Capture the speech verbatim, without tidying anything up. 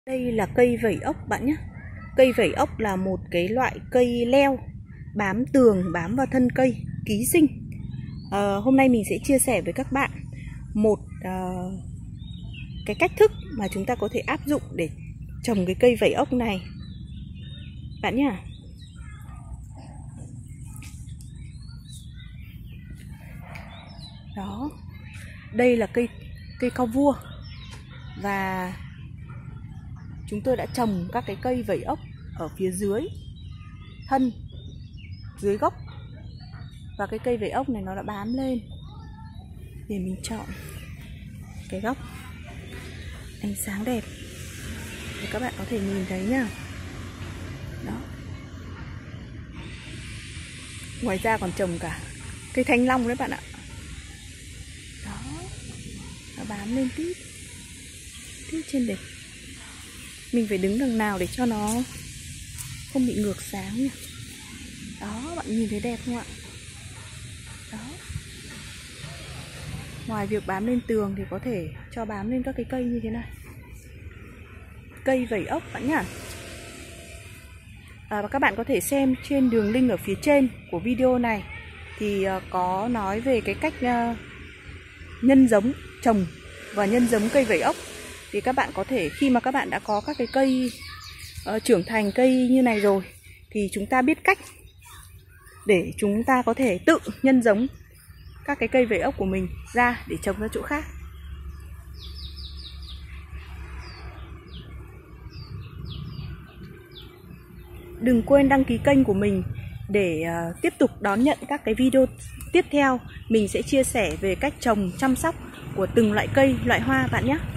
Đây là cây vẩy ốc bạn nhé. Cây vẩy ốc là một cái loại cây leo bám tường, bám vào thân cây, ký sinh. à, Hôm nay mình sẽ chia sẻ với các bạn một uh, cái cách thức mà chúng ta có thể áp dụng để trồng cái cây vẩy ốc này bạn nhé. Đó, đây là cây cây cau vua và chúng tôi đã trồng các cái cây vẩy ốc ở phía dưới thân, dưới gốc, và cái cây vẩy ốc này nó đã bám lên. Thì mình chọn cái góc ánh sáng đẹp để các bạn có thể nhìn thấy nhá. Đó. Ngoài ra còn trồng cả cây thanh long đấy bạn ạ. Đó, nó bám lên tít tít trên đỉnh. Mình phải đứng đằng nào để cho nó không bị ngược sáng nhỉ. Đó, bạn nhìn thấy đẹp không ạ? Đó. Ngoài việc bám lên tường thì có thể cho bám lên các cái cây như thế này. Cây vẩy ốc bạn nhá. À, và các bạn có thể xem trên đường link ở phía trên của video này thì uh, có nói về cái cách uh, nhân giống trồng và nhân giống cây vẩy ốc. Thì các bạn có thể, khi mà các bạn đã có các cái cây uh, trưởng thành cây như này rồi, thì chúng ta biết cách để chúng ta có thể tự nhân giống các cái cây vẩy ốc của mình ra để trồng ra chỗ khác. Đừng quên đăng ký kênh của mình để uh, tiếp tục đón nhận các cái video tiếp theo. Mình sẽ chia sẻ về cách trồng, chăm sóc của từng loại cây, loại hoa bạn nhé.